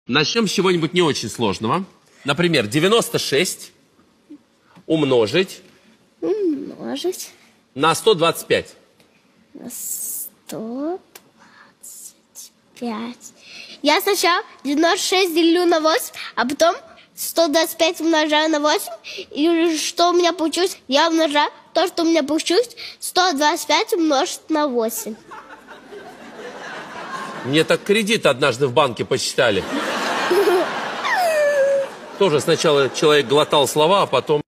Начнем с чего-нибудь не очень сложного. Например, 96 умножить на 125. На 125. Я сначала 96 делю на 8, а потом 125 умножаю на 8. И что у меня получилось? Я умножаю то, что у меня получилось, 125 умножить на 8. Мне так кредит однажды в банке посчитали. Тоже сначала человек глотал слова, а потом...